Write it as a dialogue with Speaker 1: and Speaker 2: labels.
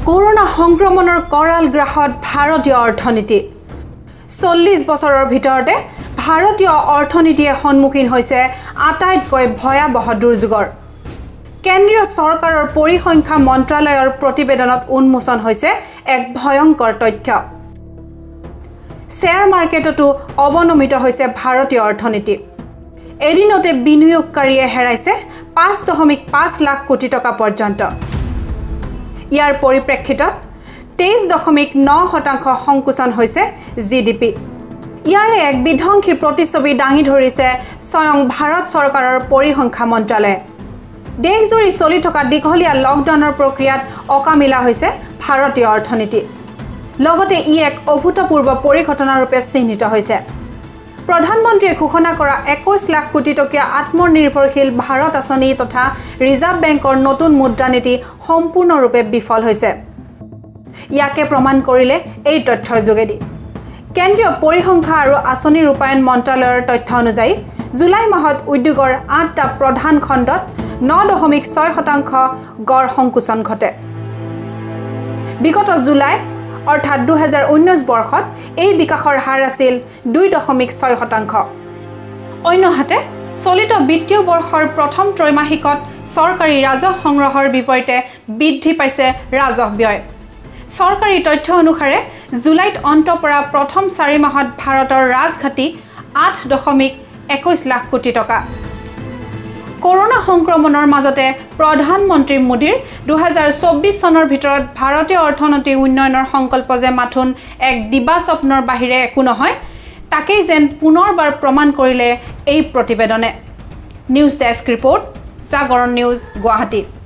Speaker 1: corona সংক্ৰমণৰ কৰাল গ্ৰাহত ভাৰতীয় অৰ্থনীতি 40 বছৰৰ ভিতৰতে ভাৰতীয় অৰ্থনীতিয়ে সন্মুখীন হৈছে আটাইতকৈ ভয়াবহ দুৰ্যোগৰ কেন্দ্ৰীয় চৰকাৰৰ পৰিসংখ্যা মন্ত্ৰালয়ৰ প্ৰতিবেদনত উন্মোচন হৈছে এক ভয়ংকৰ তথ্য শ্বেয়াৰ মাৰ্কেটতো অৱনমিত হৈছে ভাৰতীয় অৰ্থনীতি এদিনতে বিনিয়োগকাৰীয়ে হেৰাইছে 5.5 লাখ কোটি টকা পৰ্যন্ত ইয়াৰ পৰিপ্ৰেক্ষিতত 23.9% সংকুচন হৈছে জিডিপি ইয়াৰে এক বিধ্বংসী প্ৰতিচ্ছবি দাঙি ধৰিছে স্বয়ং ভাৰত চৰকাৰৰ পৰিসংখ্যা মন্ত্ৰালয়ে দেশজুৰি চলি থকা দীঘলীয়া লকডাউনৰ প্ৰক্ৰিয়াত অকামিলা হৈছে ভাৰতীয় অৰ্থনীতি লগতে ই এক অভূতপূৰ্ব পৰিঘটনা ৰূপে চিহ্নিত হৈছে প্ৰধানমন্ত্ৰীয়ে ঘোষণা কৰা 21 লাখ কোটি টকীয়া আত্মনিৰ্ভৰশীল ভাৰত আঁচনি তথা ৰিজাৰ্ভ বেংকৰ নতুন মুদ্ৰানীতি সম্পূৰ্ণৰূপে বিফল হৈছে ইয়াকে প্ৰমাণ কৰিলে এই তথ্যৰ যোগেদি কেন্দ্ৰীয় পৰিসংখ্যা আৰু আঁচনি ৰূপায়ণ মন্ত্ৰালয়ৰ তথ্য অনুযায়ী জুলাই মাহত উদ্যোগৰ 8টা প্ৰধান খণ্ডত 9.6% গড় সংকুচন ঘটে বিগত জুলাই অৰ্থাৎ 2019 বৰ্ষত এই বিকাশৰ হাৰ আছিল 2.6% অন্যহাতে চলিত বিত্তীয় বৰ্ষৰ প্ৰথম ত্ৰৈমাসিকত চৰকাৰী ৰাজহ সংগ্ৰহৰ বিপৰীতে বৃদ্ধি পাইছে ৰাজহ ব্যয় চৰকাৰী তথ্য অনুসাৰে জুলাইত অন্ত পৰা প্ৰথম 4 মাহত ভাৰতৰ ৰাজঘাটি 8.21 লাখ কোটি টকা কৰোনা সংক্ৰমণৰ মাজতে প্ৰধানমন্ত্ৰী মোদীৰ 2024 চনৰ ভিতৰত ভাৰতীয় অৰ্থনীতি উন্নয়নৰ সংকল্প যে মাথোন এক দিবা স্বপ্নৰ বাহিৰে একো নহয় তাকেই যেন পুনৰবাৰ প্ৰমাণ কৰিলে এই প্ৰতিবেদনে news desk report Jagaran news Guwahati